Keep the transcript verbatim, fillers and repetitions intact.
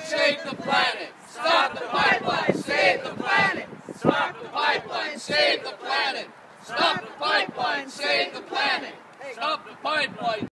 save the planet. Stop the pipeline, save the planet. Stop the pipeline, save the planet. Stop the pipeline, save the planet. Stop the pipeline.